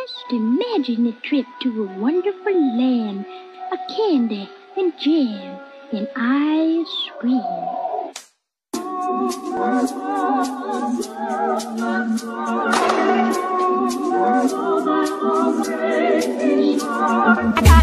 Just imagine a trip to a wonderful land of candy and jam and ice cream.